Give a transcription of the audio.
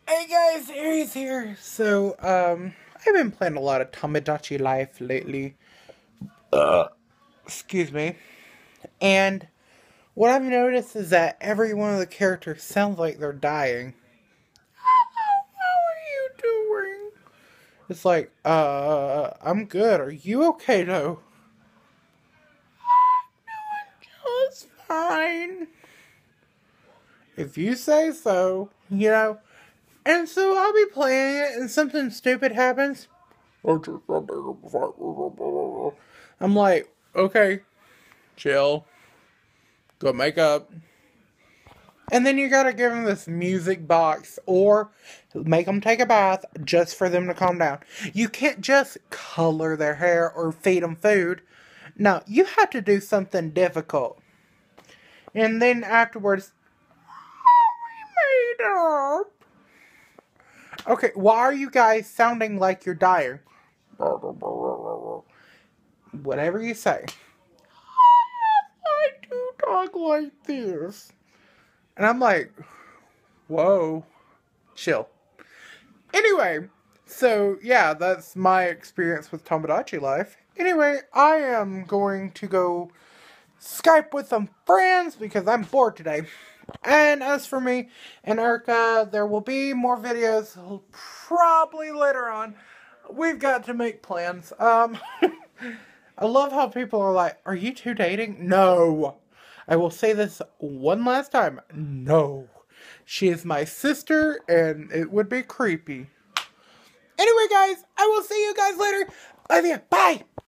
Hey guys, Aries here. I've been playing a lot of Tomodachi Life lately. Excuse me. And what I've noticed is that every one of the characters sounds like they're dying. How are you doing? It's like, I'm good. Are you okay though? Just fine. If you say so, And so I'll be playing it and something stupid happens. I'm like, okay, chill, go make up. And then you gotta give them this music box or make them take a bath just for them to calm down. You can't just color their hair or feed them food. No, you have to do something difficult. And then afterwards, we made up. Okay, why are you guys sounding like you're dying? Whatever you say. I do talk like this. And I'm like, whoa, chill. Anyway, so yeah, that's my experience with Tomodachi Life. Anyway, I am going to go Skype with some friends because I'm bored today. And as for me and Erica, there will be more videos probably later on. We've got to make plans. I love how people are like, are you two dating? No. I will say this one last time. No. She is my sister, and it would be creepy. Anyway, guys, I will see you guys later. Love you. Bye.